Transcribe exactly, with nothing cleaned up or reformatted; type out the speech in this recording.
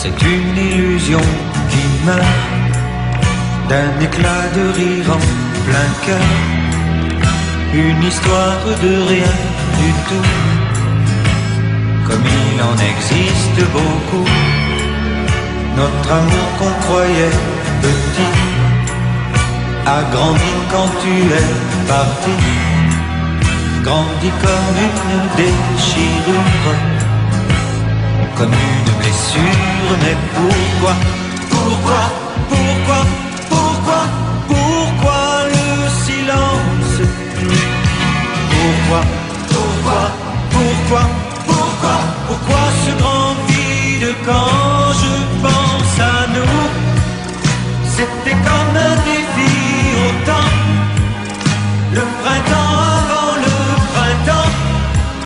C'est une illusion qui meurt d'un éclat de rire en plein cœur. Une histoire de rien du tout, comme il en existe beaucoup. Notre amour qu'on croyait petit a grandi quand tu es parti, grandi comme une déchirure, comme une blessure. Mais pourquoi, pourquoi